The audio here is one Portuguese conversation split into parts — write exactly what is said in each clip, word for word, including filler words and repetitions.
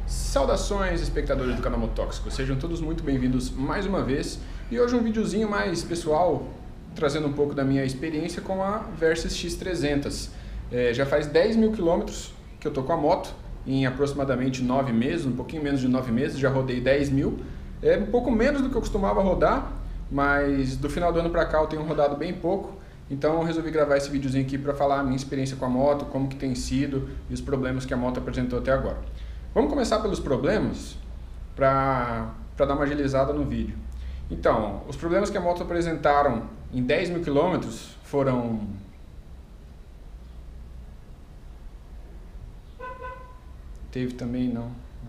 Saudações, espectadores do canal Motóxico, sejam todos muito bem-vindos mais uma vez. E hoje um videozinho mais pessoal, trazendo um pouco da minha experiência com a Versys X trezentos. É, já faz dez mil quilômetros que eu tô com a moto, em aproximadamente nove meses, um pouquinho menos de nove meses, já rodei dez mil. É um pouco menos do que eu costumava rodar, mas do final do ano pra cá eu tenho rodado bem pouco. Então eu resolvi gravar esse videozinho aqui para falar a minha experiência com a moto, como que tem sido e os problemas que a moto apresentou até agora. Vamos começar pelos problemas para dar uma agilizada no vídeo. Então, os problemas que a moto apresentaram em dez mil quilômetros foram... Teve também, não. não.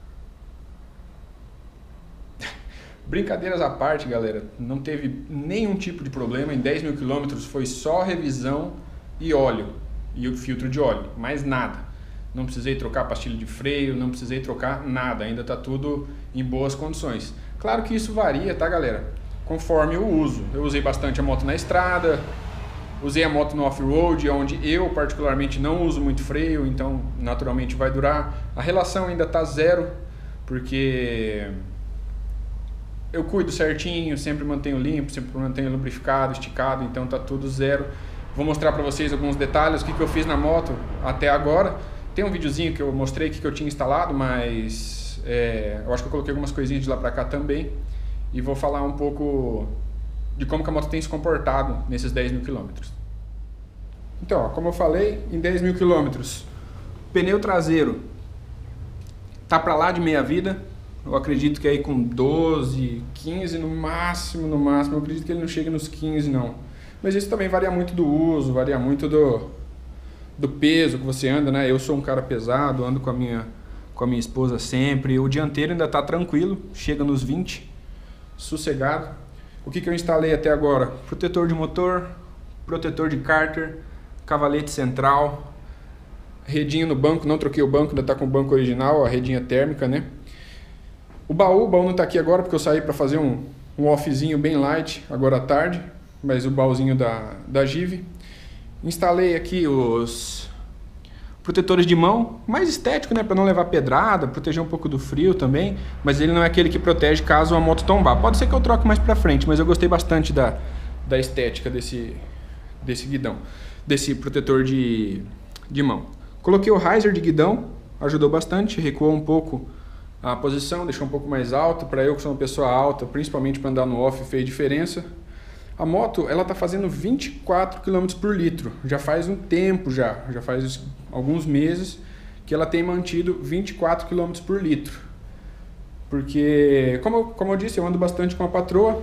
Brincadeiras à parte, galera, não teve nenhum tipo de problema. Em dez mil quilômetros foi só revisão e óleo, e o filtro de óleo, mais nada. Não precisei trocar pastilha de freio, não precisei trocar nada, ainda está tudo em boas condições. Claro que isso varia, tá, galera? Conforme o uso. Eu usei bastante a moto na estrada, usei a moto no off-road, onde eu particularmente não uso muito freio, então naturalmente vai durar. A relação ainda está zero, porque eu cuido certinho, sempre mantenho limpo, sempre mantenho lubrificado, esticado, então está tudo zero. Vou mostrar para vocês alguns detalhes, o que, que eu fiz na moto até agora. Tem um videozinho que eu mostrei que eu tinha instalado, mas é, eu acho que eu coloquei algumas coisinhas de lá pra cá também. E vou falar um pouco de como que a moto tem se comportado nesses dez mil quilômetros. Então, ó, como eu falei, em dez mil quilômetros, pneu traseiro tá pra lá de meia vida. Eu acredito que aí com doze, quinze no máximo, no máximo. Eu acredito que ele não chega nos quinze não. Mas isso também varia muito do uso, varia muito do... do peso que você anda, né? Eu sou um cara pesado, ando com a minha, com a minha esposa sempre. O dianteiro ainda tá tranquilo, chega nos vinte, sossegado. O que, que eu instalei até agora? Protetor de motor, protetor de cárter, cavalete central, redinha no banco, não troquei o banco, ainda tá com o banco original, a redinha térmica, né? O baú, o baú não tá aqui agora porque eu saí para fazer um, um offzinho bem light agora à tarde, mas o baúzinho da, da Give. Instalei aqui os protetores de mão, mais estético, né, para não levar pedrada, proteger um pouco do frio também, mas ele não é aquele que protege caso a moto tombar. Pode ser que eu troque mais para frente, mas eu gostei bastante da, da estética desse, desse guidão, desse protetor de, de mão. Coloquei o riser de guidão, ajudou bastante, recuou um pouco a posição, deixou um pouco mais alto. Para eu que sou uma pessoa alta, principalmente para andar no off, fez diferença. A moto, ela tá fazendo vinte e quatro quilômetros por litro, já faz um tempo já, já faz alguns meses que ela tem mantido vinte e quatro quilômetros por litro. Porque, como, como eu disse, eu ando bastante com a patroa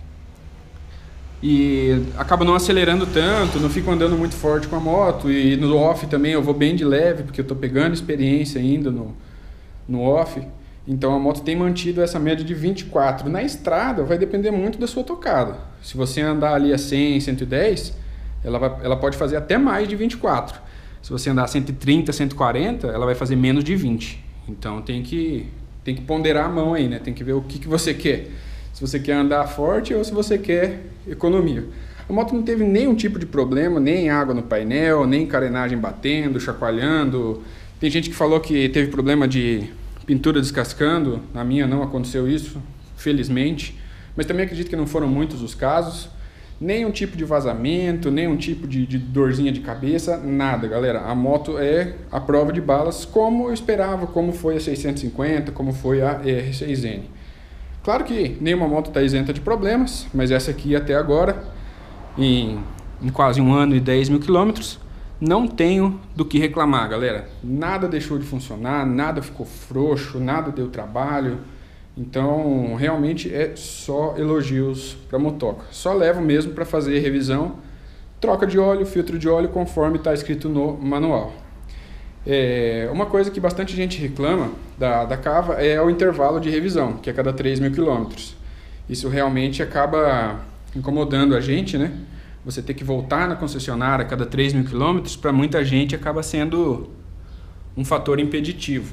e acabo não acelerando tanto, não fico andando muito forte com a moto, e no off também eu vou bem de leve, porque eu tô pegando experiência ainda no, no off. Então a moto tem mantido essa média de vinte e quatro. Na estrada vai depender muito da sua tocada. Se você andar ali a cem, cento e dez, ela, vai, ela pode fazer até mais de vinte e quatro. Se você andar a cento e trinta, cento e quarenta, ela vai fazer menos de vinte. Então tem que, tem que ponderar a mão aí, né? Tem que ver o que, que você quer. Se você quer andar forte ou se você quer economia. A moto não teve nenhum tipo de problema, nem água no painel, nem carenagem batendo, chacoalhando. Tem gente que falou que teve problema de pintura descascando. Na minha não aconteceu isso, felizmente, mas também acredito que não foram muitos os casos. Nenhum tipo de vazamento, nenhum tipo de, de dorzinha de cabeça, nada, galera. A moto é a prova de balas, como eu esperava, como foi a seiscentos e cinquenta, como foi a E R seis N. Claro que nenhuma moto está isenta de problemas, mas essa aqui até agora, em, em quase um ano e dez mil quilômetros, não tenho do que reclamar, galera. Nada deixou de funcionar, nada ficou frouxo, nada deu trabalho. Então, realmente é só elogios para a motoca. Só levo mesmo para fazer revisão, troca de óleo, filtro de óleo, conforme está escrito no manual. É, uma coisa que bastante gente reclama da, da Cava é o intervalo de revisão, que é cada três mil quilômetros. Isso realmente acaba incomodando a gente, né? Você ter que voltar na concessionária a cada três mil quilômetros, para muita gente acaba sendo um fator impeditivo.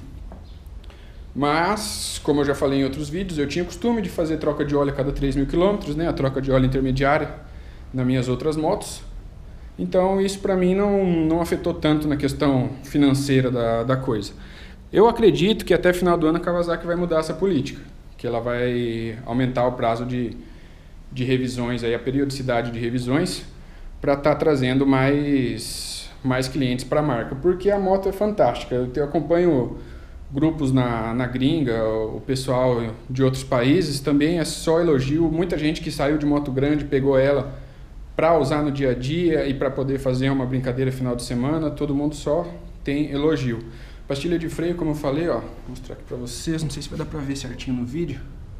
Mas, como eu já falei em outros vídeos, eu tinha costume de fazer troca de óleo a cada três mil quilômetros, né? A troca de óleo intermediária nas minhas outras motos. Então isso para mim não, não afetou tanto na questão financeira da, da coisa. Eu acredito que até final do ano a Kawasaki vai mudar essa política, que ela vai aumentar o prazo de, de revisões, aí, a periodicidade de revisões, para estar tá trazendo mais, mais clientes para a marca, porque a moto é fantástica. Eu, eu acompanho grupos na, na gringa, o pessoal de outros países também é só elogio. Muita gente que saiu de moto grande, pegou ela para usar no dia a dia e para poder fazer uma brincadeira final de semana, todo mundo só tem elogio. Pastilha de freio, como eu falei, ó, vou mostrar aqui para vocês, não sei se vai dar para ver certinho no vídeo.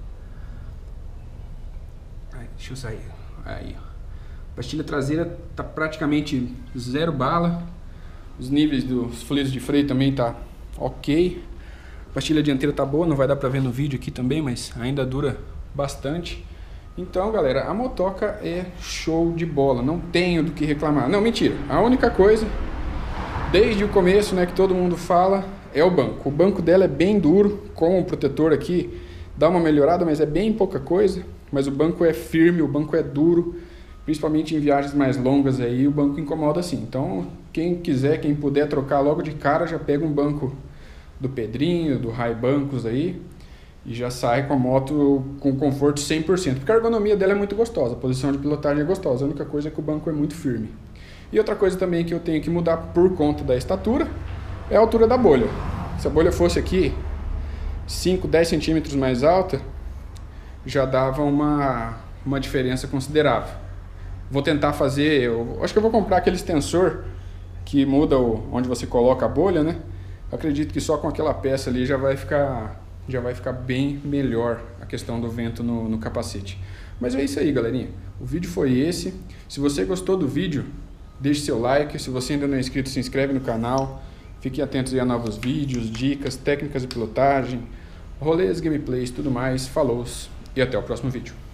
Aí, deixa eu sair. Aí, ó. Pastilha traseira tá praticamente zero bala. Os níveis dos fluidos de freio também tá ok. Pastilha dianteira tá boa, não vai dar para ver no vídeo aqui também, mas ainda dura bastante. Então, galera, a motoca é show de bola, não tenho do que reclamar. Não, mentira, a única coisa, desde o começo, né, que todo mundo fala, é o banco. O banco dela é bem duro, com o protetor aqui, dá uma melhorada, mas é bem pouca coisa. Mas o banco é firme, o banco é duro, principalmente em viagens mais longas aí, o banco incomoda assim. Então, quem quiser, quem puder trocar logo de cara, já pega um banco do Pedrinho, do Rai Bancos aí, e já sai com a moto com conforto cem por cento. Porque a ergonomia dela é muito gostosa, a posição de pilotagem é gostosa, a única coisa é que o banco é muito firme. E outra coisa também que eu tenho que mudar por conta da estatura é a altura da bolha. Se a bolha fosse aqui cinco, dez centímetros mais alta, já dava uma, uma diferença considerável. Vou tentar fazer, eu acho que eu vou comprar aquele extensor que muda o, onde você coloca a bolha, né? Acredito que só com aquela peça ali já vai ficar, já vai ficar bem melhor a questão do vento no, no capacete. Mas é isso aí, galerinha. O vídeo foi esse. Se você gostou do vídeo, deixe seu like. Se você ainda não é inscrito, se inscreve no canal. Fiquem atentos aí a novos vídeos, dicas, técnicas de pilotagem, rolês, gameplays, tudo mais. Falou e até o próximo vídeo.